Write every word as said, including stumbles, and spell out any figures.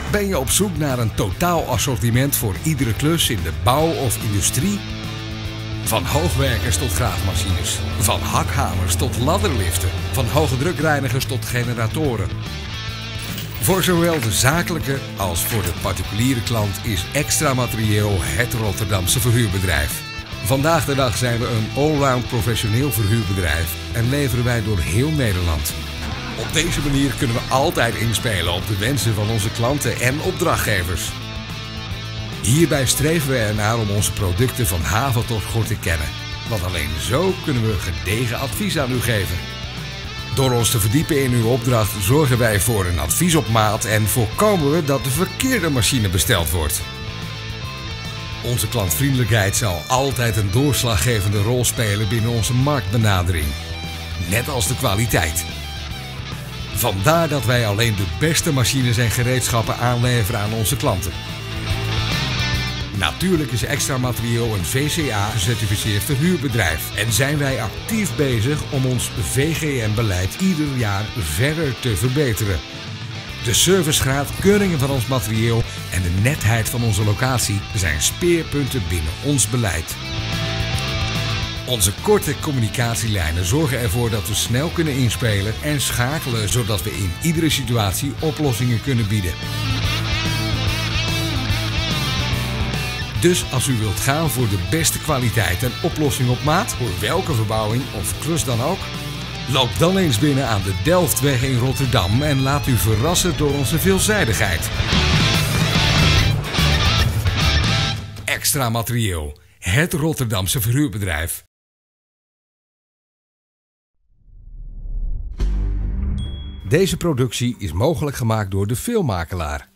Ben je op zoek naar een totaal assortiment voor iedere klus in de bouw of industrie? Van hoogwerkers tot graafmachines, van hakhamers tot ladderliften, van hoge drukreinigers tot generatoren. Voor zowel de zakelijke als voor de particuliere klant is Extra Materieel het Rotterdamse verhuurbedrijf. Vandaag de dag zijn we een allround professioneel verhuurbedrijf en leveren wij door heel Nederland. Op deze manier kunnen we altijd inspelen op de wensen van onze klanten en opdrachtgevers. Hierbij streven we ernaar om onze producten van haven tot gort te kennen. Want alleen zo kunnen we gedegen advies aan u geven. Door ons te verdiepen in uw opdracht zorgen wij voor een advies op maat en voorkomen we dat de verkeerde machine besteld wordt. Onze klantvriendelijkheid zal altijd een doorslaggevende rol spelen binnen onze marktbenadering. Net als de kwaliteit. Vandaar dat wij alleen de beste machines en gereedschappen aanleveren aan onze klanten. Natuurlijk is Extra Materieel een V C A-gecertificeerd verhuurbedrijf en zijn wij actief bezig om ons V G M-beleid ieder jaar verder te verbeteren. De servicegraad, keuringen van ons materieel en de netheid van onze locatie zijn speerpunten binnen ons beleid. Onze korte communicatielijnen zorgen ervoor dat we snel kunnen inspelen en schakelen, zodat we in iedere situatie oplossingen kunnen bieden. Dus als u wilt gaan voor de beste kwaliteit en oplossing op maat, voor welke verbouwing of klus dan ook, loop dan eens binnen aan de Delftweg in Rotterdam en laat u verrassen door onze veelzijdigheid. Extra Materieel, het Rotterdamse verhuurbedrijf. Deze productie is mogelijk gemaakt door de Filmmakelaar.